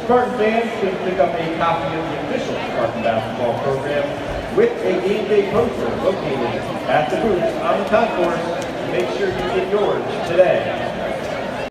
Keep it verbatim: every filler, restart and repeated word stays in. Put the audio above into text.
Spartan fans can pick up a copy of the official Spartan basketball program with a game day poster located at the booth on the concourse. Make sure you get yours today.